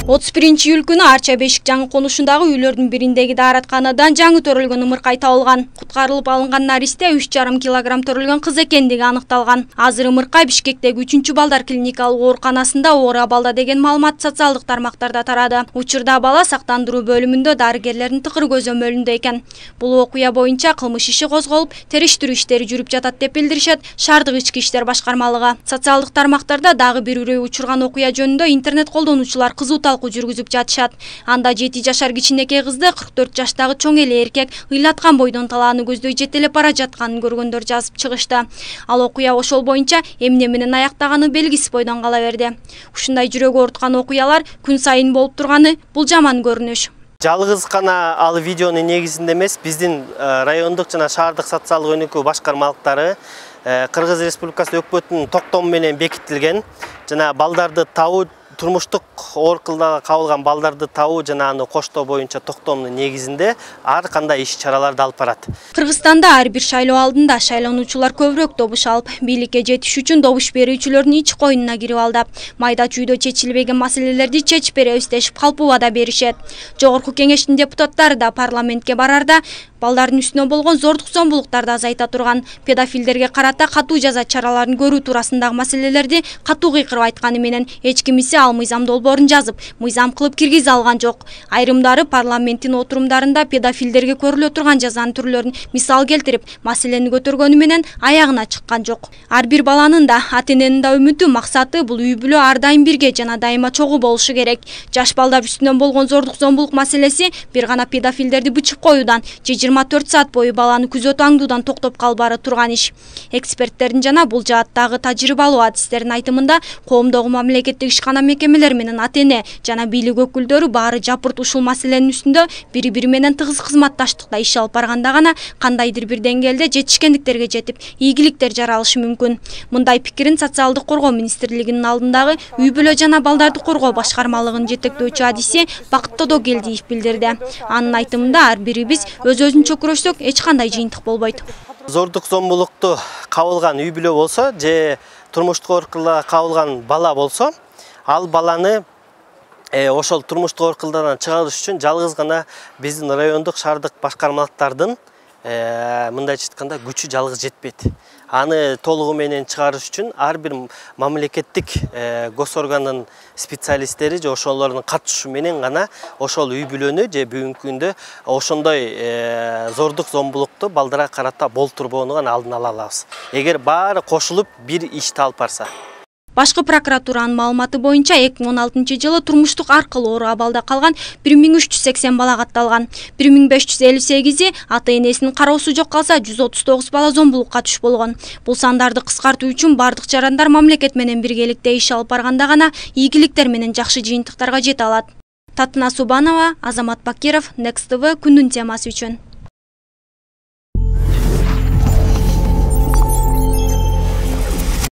31 июль күнү Арча Бешик жаңы конушундагы үйлөрдүн бириндеги дааратканадан жаңы төрөлгөн ымыркай табылган. Куткарылып алынган наристе 3,5 килограмм төрөлгөн кыз экендиги аныкталган. Азыр ымыркай Бишкектеги 3 балдар клиникалык ооруканасында оор абалда деген маалымат социалдык тармактарда тарады. Учурда бала сактандыруу бөлүмүндө дарыгерлердин тыкыр көзөмөлүндө экен. Бул окуя боюнча кылмыш иши козголуп, териштирүү иштери жүрүп жатат деп билдиришет шаардык ички иштер башкармалыгы. Социалдык тармактарда дагы бир үрөй учурган окуя жөнүндө интернет колдонуучулар кызуу талкуу жүргүзүп жатышат. Анда 7 жашар кичинекей кызды 44 жаштагы чоң эле эркек ыйлаткан бойдон талааны көздөй жетелеп бара жатканын көргөндөр жазып чыгышты. Ал окуя ошол боюнча эмне менен аяктаганы белгисиз бойдон кала берди. Ушундай жүрөк ооруткан окуялар күн сайын болуп турганы бул жаман көрүнүш. Жалгыз гана ал видеону негизинде эмес, биздин райондук жана шаардык социалдык өнүкүү башкармалыктары Кыргыз Республикасы өкмөтүнүн токтому менен бекитилген жана балдарды табуу, турмуштук оорукалдарга кабылган балдарды табуу жана аны коштоо боюнча токтомдун негизинде ар кандай иш-чараларды алып барат. Кыргызстанда ар бир шайлоо алдында шайлоонуучулар көбүрөөк добуш алып, бийликке жетиш үчүн добуш берүүчүлөрдүн ич коюнуна кирип алдап, майда чүйдө чечилбеген маселелерди чечип беребиз дешип калпуу вада беришет. Жогорку кеңештин депутаттары да парламентке барарда балдардын үстүнө болгон зордук зомбулуктарды азайта турган, педофилдерге карата катуу жаза чараларын көрүү туурасындагы маселелерди катуу кыйкырып айтканы менен эч кимиси ал мыйзам долбоорун жазып, мыйзам кылып киргизе алган жок. Айрымдары парламенттин отурумдарында педофилдерге көрүлө турган жазанын түрлөрүн мисал келтирип, маселени көтөргөнү менен аягына чыккан жок. Ар бир баланын да, ата-эненин да үмүтү, максаты бул үй бүлө ар дайым бирге жана дайыма чогуу болушу керек. Жаш балдар үстүнөн болгон зордук зомбулук маселеси бир гана педофилдерди бычып коюудан, 24 саат бою баланы күзөтүп аңдуудан токтоп калбары турган иш. Эксперттердин жана бул жааттагы тажрыйбалуу адистердин айтымында, коомдогу мамлекеттик ишкана мекемелер менен ата-эне жана бийлик өкүлдөрү баары жапырт ушул маселенин үстүндө бири-бири менен тыгыз кызматташтыкта иш алып барганда гана кандайдыр бир деңгээлде жетишкендиктерге жетип, ийгиликтер жаралышы мүмкүн. Мындай пикирин социалдык коргоо министрлигинин алдындагы үй бүлө жана балдарды коргоо башкармалыгынын жетектөөчү адиси Бакыт Тодогелдиев билдирди. Анын айтымында ар бирибиз өз-өзүнчө күрөшсөк эч кандай жыйынтык болбойт. Зордук зомбулукту кабылган үй бүлө болсо же турмуштук оорукалдарга кабылган бала болсо, ал баланы ошол турмуштук оорукалдардан чыгарыш үчүн жалгыз гана биздин райондук шаардык башкармалыктардын мындайча айтканда күчү жалгыз жетпейт. Аны толугу менен чыгарыш үчүн ар бир мамлекеттик госоргандын специалисттери же ошолордун катышуусу менен гана ошол үй бүлөнү же бүгүнкү күндө ошондой зордук зомбулукту балдарга карата болтурбоону гана алдын ала алабыз. Эгер баары кошулуп бир ишти алып барса. Башкы прокуратуранын маалыматы боюнча 2016-жылы турмуштук аркылуу оору абалда калган 1380 бала катталган. 1558и ата-энесинин кароосу жок калса, 139 бала зомбулукка туш болгон. Бул сандарды кыскартуу үчүн бардык жарандар мамлекет менен биргеликте иш алып барганда гана ийгиликтер менен жакшы жыйынтыктарга жете алат. Татына Субанова, Азамат Бакиров, Next TV күндүн темасы үчүн.